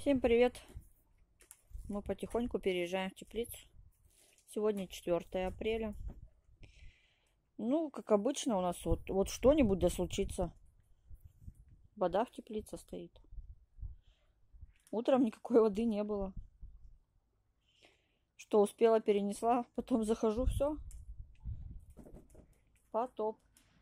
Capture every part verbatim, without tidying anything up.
Всем привет! Мы потихоньку переезжаем в теплицу. Сегодня четвёртое апреля. Ну, как обычно у нас вот, вот что-нибудь да случится. Вода в теплице стоит. Утром никакой воды не было. Что успела, перенесла. Потом захожу, все. Потоп.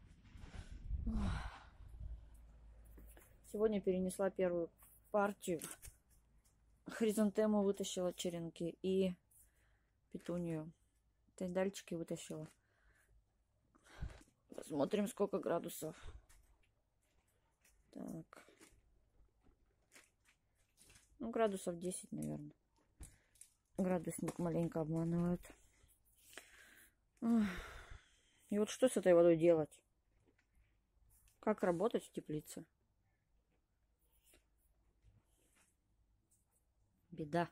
Сегодня перенесла первую партию. Хризантему вытащила, черенки, и петунию. Тайдальчики вытащила. Посмотрим, сколько градусов. Так. Ну, градусов десять, наверное. Градусник маленько обманывает. И вот что с этой водой делать? Как работать в теплице? Беда.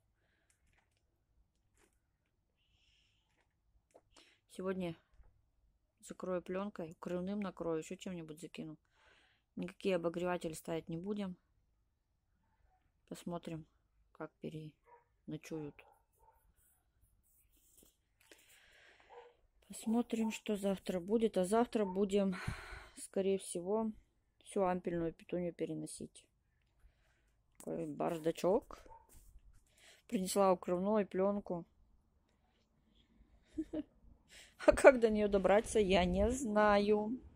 Сегодня закрою пленкой, крылным накрою, еще чем-нибудь закину. Никакие обогреватели ставить не будем. Посмотрим, как переночуют. Посмотрим, что завтра будет. А завтра будем, скорее всего, всю ампельную петунью переносить. Такой бардачок. Принесла укрывную пленку. А как до нее добраться, я не знаю.